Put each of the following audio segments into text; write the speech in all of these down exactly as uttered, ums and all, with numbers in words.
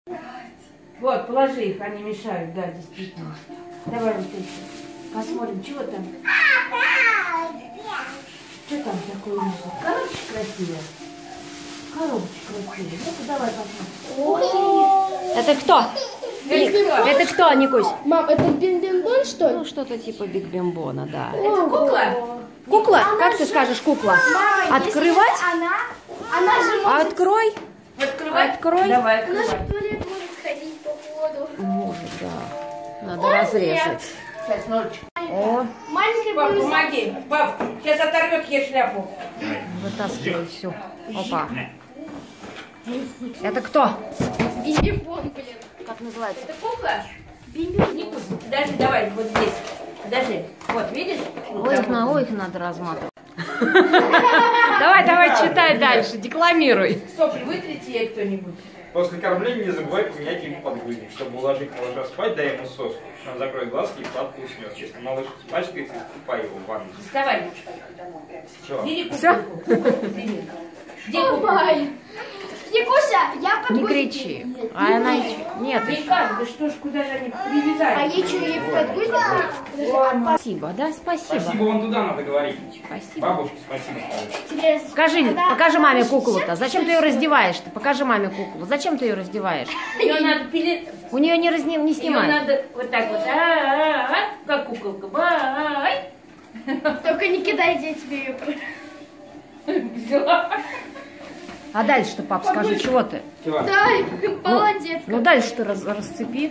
Вот, положи их, они мешают, да, действительно. Давай вот еще. Посмотрим, чего там. Что там такое у него? Коробочка красивая. Коробочка красивая. Ну-ка, давай посмотрим. Это кто? Это, это кто, Никусь? Мам, это бимбимбон, что ли? Ну, что-то типа Биг Бимбона, да. это кукла? Кукла? Как ты скажешь, кукла? Мама, Открывать? Она, она же может... Открой. Открывай. Открой. Давай, Она же открывай. в туалет может сходить по ходу. Может, да. Надо разрезать. Сейчас, ножичек. О, Маленькая Пап, будет... помоги. Пап, сейчас оторвет ей шляпу. вытаскивай всю. Опа. Это кто? Бимбимбон, блин. Как называется? Это кукла? Бимбимбон. Никус, подожди, давай, вот здесь. Подожди. Вот, видишь? Вот Ой, там их, на, вот. ой, их надо разматывать. Давай, давай, читай дальше, декламируй. Сопли вытрите ей кто-нибудь. После кормления не забывай поменять ему подгузник. Чтобы уложить малыша спать, дай ему соску. Он закроет глазки и сладко уснет. Если малыш испачкается, купай его в ванну. Доставай. Чего? Бери Всё? куколку. Бери. Где куколка? Бай. Никуся, я под Не кричи. А она еще... Нет, еще. Никак, да что ж, куда же они А привязали? ей что, ей подгузник? Подожди, а Спасибо, да, Спасибо, спасибо. вон туда надо говорить. Спасибо. Бабушке спасибо. интересно. Покажи, Она- покажи она маме вообще куклу-то. Зачем ты ее раздеваешь-то? Покажи маме куклу. Зачем ты ее раздеваешь? Ее надо пилить. У нее не, разни... не Ее снимай. надо вот так вот. А-а-а, как куколка. Бай. Только не кидайте, я тебе ее... Взяла. А дальше-то, пап, скажи, чего ты? Чего? Дай, молодец. Ну дальше ты раз- расцепи.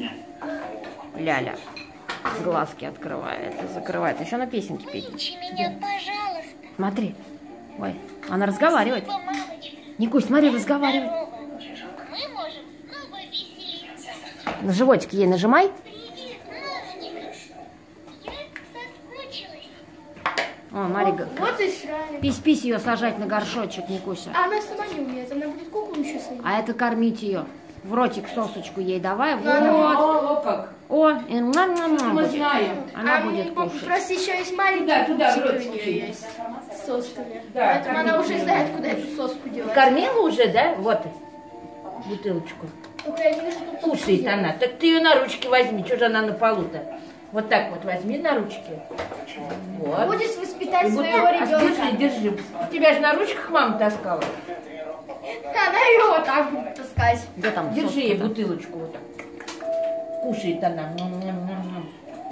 Ляля. Глазки открывает и закрывает. Еще на песенке петь. Меня, пожалуйста, Смотри. Ой, она разговаривает. мамочка. Никусь, смотри, разговаривает. Мы можем снова веселиться. На животик ей нажимай. Привет, мамочка. Я соскучилась. О, Марига. Вот и срали. Пись-пись ее сажать на горшочек, Никуся. А она сама не умеет, она будет куклу еще садить. А это кормить ее. В ротик сосочку ей давай. Вот. О, о, как. О, и ням-ням-ням Мы будет. знаем. Она а будет м, кушать. Просто еще есть маленькие Туда, туда, в кусочки рот у нее сучи. есть с сосками. Да, Поэтому она кормить уже не знает, надо. куда эту соску делать. Кормила уже, да? Вот. Бутылочку. Только я не вижу, тут Кушает она. Так ты ее на ручки возьми. Что же она на полу-то? Вот так вот возьми на ручки. Вот. Будешь воспитать И своего бутылку- а ребенка. Держи, держи. Тебя же на ручках мама таскала. Она ее вот так будет таскать. Где там Держи соска-то? ей бутылочку вот так. Кушает она. Ням-ням-ням-ням.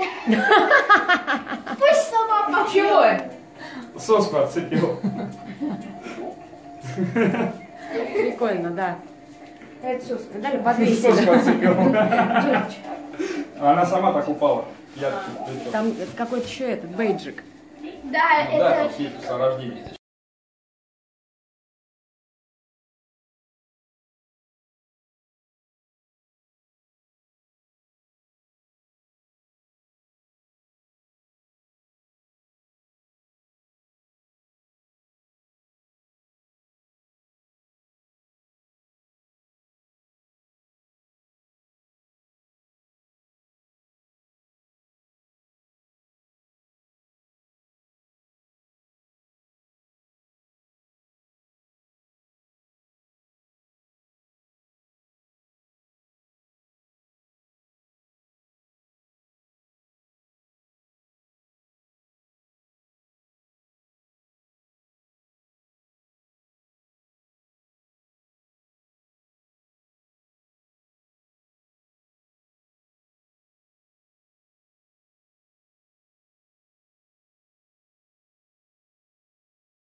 Пусть сама попьет. Чего? Соску отцепил. Прикольно, да. Это соска. Дали Соску подвесили. отцепил. А она сама так упала. Я тут. Там какой-то еще этот бейджик. Да, Да, это... тут свидетельство о рождении здесь.